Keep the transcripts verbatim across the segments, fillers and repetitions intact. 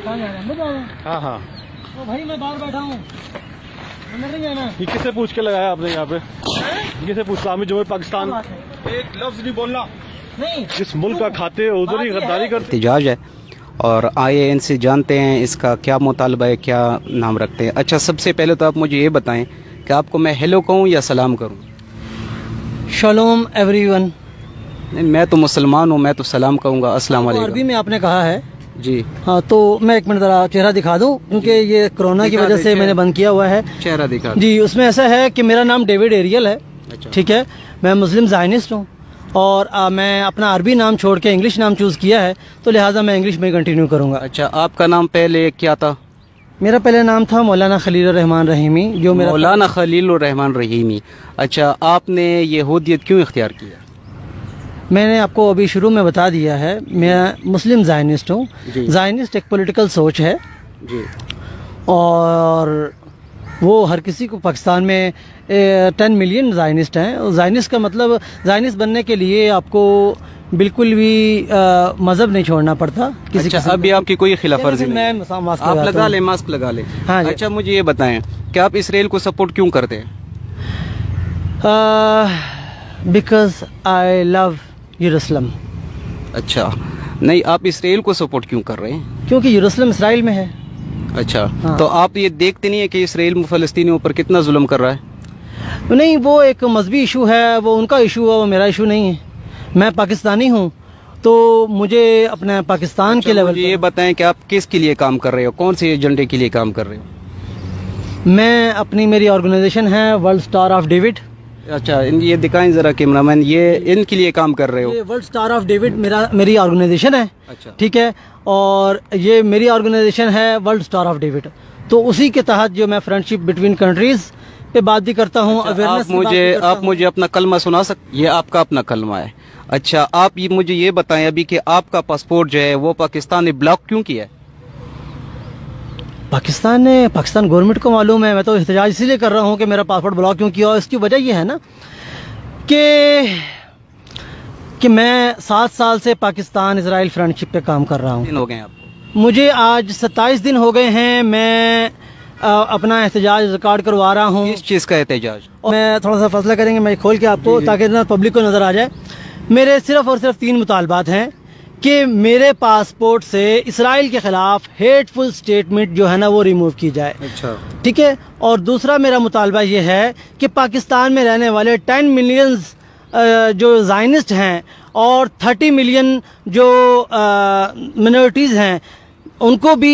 पाकिस्तान जा रहे हैं। हाँ हाँ तो भाई मैं बाहर बैठा हूँ, अंदर नहीं जाना। ये किससे पूछ के लगाया आपने यहाँ पे? किससे पूछ? इस्लामी जमहूरियत पाकिस्तान। एक लफ्ज नहीं बोलना। नहीं, जिस मुल्क का खाते हो उधर ही गद्दारी करते। एहतिजाज है और आई ए एन से जानते हैं इसका क्या मुतालबा है, क्या नाम रखते हैं। अच्छा, सबसे पहले तो आप मुझे ये बताएं कि आपको मैं हेलो कहूँ या सलाम करूँ? शलोम एवरीवन। नहीं, मैं तो मुसलमान हूँ, मैं तो सलाम कहूँगा, अस्सलाम वालेकुम। अरबी में आपने कहा है जी। हाँ, तो मैं एक मिनट जरा चेहरा दिखा दूं, क्योंकि ये कोरोना की वजह से मैंने बंद किया हुआ है। चेहरा दिखा जी। उसमें ऐसा है कि मेरा नाम डेविड एरियल है। अच्छा। ठीक है, मैं मुस्लिम ज़ायनिस्ट हूँ और आ, मैं अपना अरबी नाम छोड़ के इंग्लिश नाम चूज़ किया है, तो लिहाजा मैं इंग्लिश में कंटिन्यू करूँगा। अच्छा, आपका नाम पहले क्या था? मेरा पहले नाम था मौलाना खलील रहमान रहीमी, जो मेरा मौलाना खलील रहमान रहीमी। अच्छा, आपने यहूदियत क्यों इख्तियार किया? मैंने आपको अभी शुरू में बता दिया है, मैं मुस्लिम ज़ायनिस्ट हूँ। ज़ायनिस्ट एक पॉलिटिकल सोच है जी, और वो हर किसी को, पाकिस्तान में टेन मिलियन ज़ायनिस्ट हैं। ज़ायनिस्ट का मतलब, ज़ायनिस्ट बनने के लिए आपको बिल्कुल भी मज़हब नहीं छोड़ना पड़ता किसी। अच्छा, अभी आपकी कोई खिलाफ वर्जी नहीं है? मैं मास्क आप लगा ले, मास्क लगा ले। हाँ। अच्छा, मुझे ये बताएं कि आप इसराइल को सपोर्ट क्यों करते हैं? बिकॉज आई लव यरूशलेम। अच्छा, नहीं, आप इसराइल को सपोर्ट क्यों कर रहे हैं? क्योंकि यरूशलेम इसराइल में है। अच्छा। हाँ। तो आप ये देखते नहीं है कि इसराइल फ़लस्तीनियों पर कितना जुल्म कर रहा है? नहीं, वो एक मजहबी इशू है, वो उनका इशू है, वो मेरा इशू नहीं है। मैं पाकिस्तानी हूँ, तो मुझे अपने पाकिस्तान अच्छा, के लेवल ये बताएं कि आप किसके लिए काम कर रहे हो, कौन से एजेंडे के लिए काम कर रहे हो? मैं अपनी, मेरी ऑर्गेनाइजेशन है वर्ल्ड स्टार ऑफ डेविड। अच्छा, ये दिखाएं जरा कैमरामैन, ये इनके लिए काम कर रहे हो? ये वर्ल्ड स्टार ऑफ डेविड मेरा मेरी ऑर्गेनाइजेशन है। अच्छा। ठीक है, और ये मेरी ऑर्गेनाइजेशन है वर्ल्ड स्टार ऑफ डेविड, तो उसी के तहत जो मैं फ्रेंडशिप बिटवीन कंट्रीज पे बात भी करता हूँ। अच्छा, आप मुझे आप मुझे अपना कलमा सुना सकते? ये आपका अपना कलमा है। अच्छा, आप ये मुझे ये बताएं अभी कि आपका पासपोर्ट जो है वो पाकिस्तान ने ब्लॉक क्यों किया है? पाकिस्तान ने, पाकिस्तान गवर्नमेंट को मालूम है। मैं तो एहतजाज इसीलिए कर रहा हूँ कि मेरा पासपोर्ट ब्लॉक क्यों किया। और इसकी वजह यह है ना कि कि मैं सात साल से पाकिस्तान इजराइल फ्रेंडशिप पे काम कर रहा हूँ। दिन हो गए आपको? मुझे आज सत्ताईस दिन हो गए हैं। मैं आ, अपना एहतजाज रिकॉर्ड करवा रहा हूँ। किस चीज़ का एहतजाज? मैं थोड़ा सा फैसला करेंगे, मैं खोल के आपको, ताकि ना पब्लिक को नजर आ जाए। मेरे सिर्फ और सिर्फ तीन मुतालबात हैं कि मेरे पासपोर्ट से इसराइल के खिलाफ हेटफुल स्टेटमेंट जो है ना वो रिमूव की जाए। अच्छा। ठीक है, और दूसरा मेरा मुतालबा ये है कि पाकिस्तान में रहने वाले टेन मिलियन जो ज़ायनिस्ट हैं और थर्टी मिलियन जो मिनॉरिटीज़ हैं, उनको भी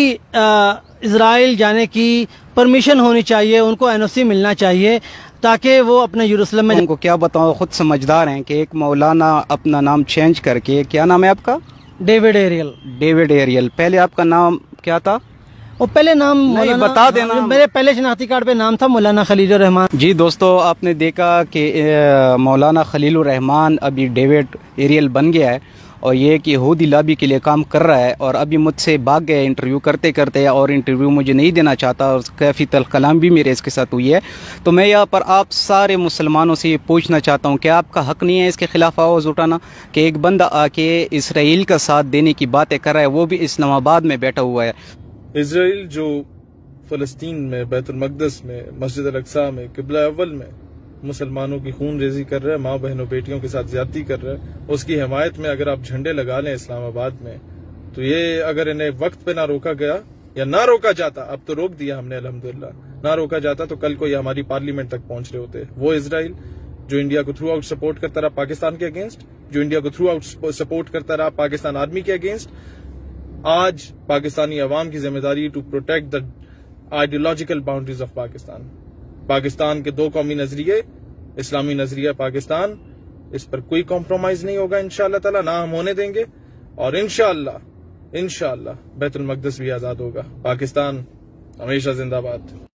इसराइल जाने की परमिशन होनी चाहिए, उनको एन ओ सी मिलना चाहिए, ताकि वो अपने यरूशलेम में। उनको क्या बताओ, खुद समझदार हैं कि एक मौलाना अपना नाम चेंज करके, क्या नाम है आपका? David Ariel. David Ariel. पहले आपका नाम क्या था? वो पहले नाम नहीं, बता देना। मेरे पहले शनाख्ती कार्ड पे नाम था मौलाना खलील रहमान। जी दोस्तों, आपने देखा कि मौलाना खलील रहमान अभी डेविड एरियल बन गया है और ये एक यहूदी लॉबी के लिए काम कर रहा है। और अभी मुझसे भाग गया इंटरव्यू करते करते, और इंटरव्यू मुझे नहीं देना चाहता और काफ़ी तल्ख कलाम भी मेरे इसके साथ हुई है। तो मैं यहाँ पर आप सारे मुसलमानों से ये पूछना चाहता हूँ कि आपका हक़ नहीं है इसके ख़िलाफ़ आवाज़ उठाना कि एक बंदा आके इसराइल का साथ देने की बातें कर रहा है, वो भी इस्लामाबाद में बैठा हुआ है। इसराइल जो फ़लस्तीन में, बैतुल मक़दस में, मस्जिद अल अक़सा में, क़िबला अव्वल में मुसलमानों की खून रेजी कर रहा है, माँ बहनों बेटियों के साथ ज्यादती कर रहा है, उसकी हिमायत में अगर आप झंडे लगा लें इस्लामाबाद में, तो ये अगर इन्हें वक्त पे ना रोका गया या ना रोका जाता, अब तो रोक दिया हमने अल्हम्दुलिल्लाह, ना रोका जाता तो कल को ये हमारी पार्लियामेंट तक पहुंच रहे होते। वो इसराइल जो इंडिया को थ्रू आउट सपोर्ट करता रहा पाकिस्तान के अगेंस्ट, जो इंडिया को थ्रू आउट सपोर्ट करता रहा पाकिस्तान आर्मी के अगेंस्ट, आज पाकिस्तानी अवाम की जिम्मेदारी to protect the ideological boundaries of Pakistan. Pakistan के दो कौमी नजरिए, इस्लामी नजरिया पाकिस्तान, इस पर कोई कॉम्प्रोमाइज नहीं होगा इंशाअल्लाह ताला, ना हम होने देंगे। और इंशाअल्लाह इंशाअल्लाह बैतुल मक़दस भी आजाद होगा। पाकिस्तान हमेशा जिंदाबाद।